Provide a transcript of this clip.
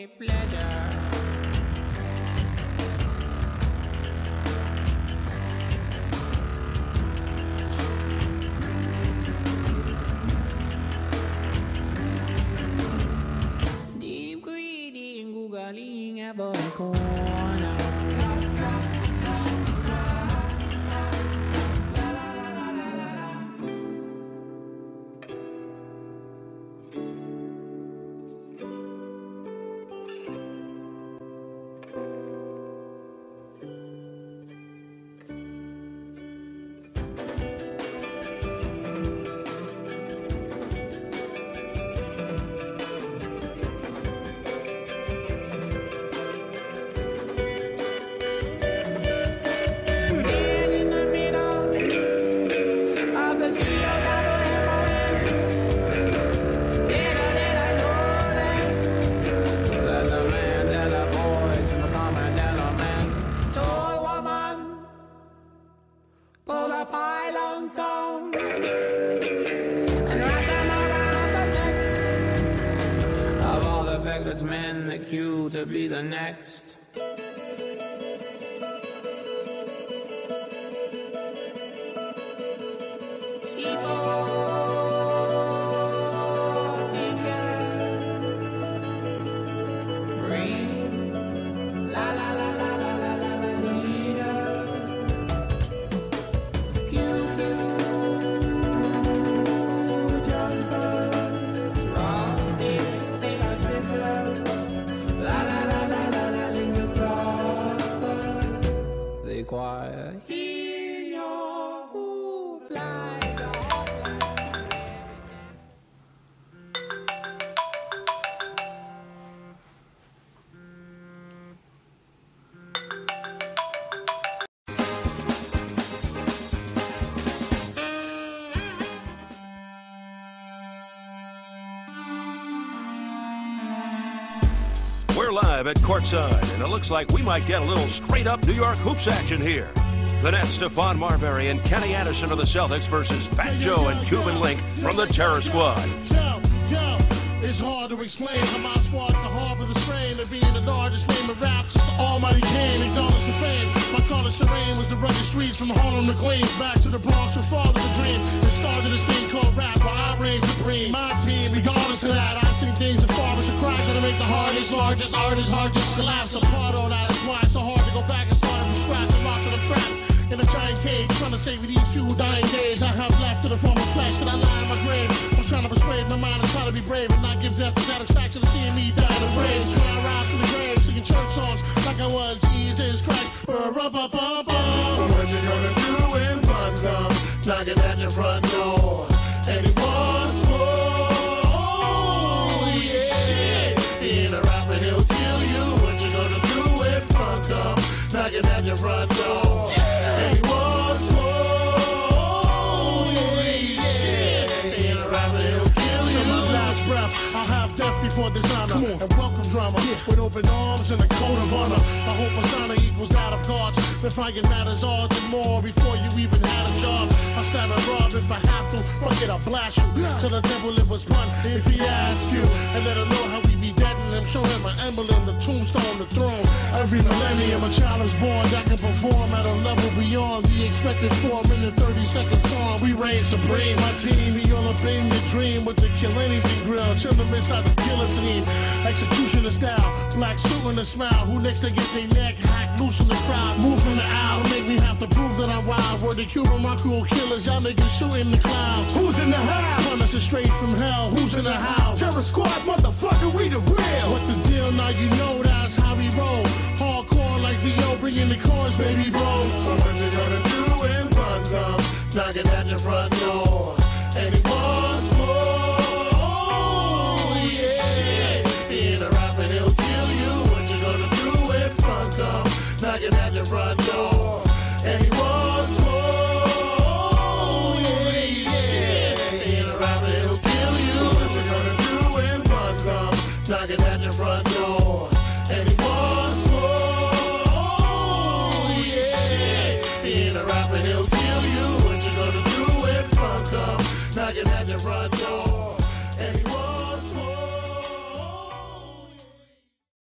Men the queue to be the next. We're live at courtside, and it looks like we might get a little straight-up New York hoops action here. The Nets, Stephon Marbury and Kenny Anderson of the Celtics versus Fat Joe and Cuban Link from the Terror Squad. It's hard to explain how my squad can harbor the strain of being the largest name of rap since the Almighty Kane acknowledged the fame. My college terrain was the rugged streets from Harlem to Queens, back to the Bronx with father the dream. It started this thing called rap, where I reign supreme. My team, regardless of that, I seen things that far as a crack that'll make the hardest, largest artists hard just collapse apart on that. That's why it's so hard to go back and start from scratch and rock to the trap. In a giant cage, trying to save these few dying days I have left to the form of flesh that I lie in my grave. I'm trying to persuade my mind and try to be brave and not give death the satisfaction of seeing me die afraid. It's when I rise from the grave, singing church songs like I was Jesus Christ. What you gonna do when fun comes knocking at your front door? And he wants more. Oh, yeah. Shit. Being a rapper, he'll kill you. What you gonna do when fun comes knocking at your front door? And he wants more. Shit. Being a rapper, he'll kill you. To my last breath, I'll have death before dishonor. And welcome drama with open arms and a code of honor. I hope my honor equals that of God's. If I get that as all and more before you even had a job, I'll stab and rob if I have to. Fuck it, I'll blast you. Tell the devil it was fun if he asks you. And let him know how we be dead and him. Show him my emblem, the tombstone, the throne. Every millennium a child is born that can perform at a level beyond the expected 4-minute 30-second song. We reign supreme. My team, we all up in the dream with the kill anything grill. Chill them inside the guillotine. Executioner style, black suit and a smile. Who next to get their neck hacked loose in the crowd? Move from the aisle, make me have to prove that I'm wild. Word to Cuba, my cool killers, y'all niggas shoot in the clouds. Who's in the house? Punish is straight from hell. Who's in the house? Terror Squad, motherfucker, we the real. What the deal? Now you know that's how we roll. Hardcore like V.O. bringing the chorus, baby, bro. What you gonna do when fun comes knocking at your front door? And he wants more. Yeah. Shit. Being a rapper, he'll kill you. What you gonna do when fun comes knocking at your front door? And he wants more. Yeah. Shit. Being a rapper, he'll kill you. What you gonna do when fun comes knocking at your front door? And he wants more. Yeah. Shit. Being a rapper, he'll kill you. What you gonna do when fun comes knocking at your front door?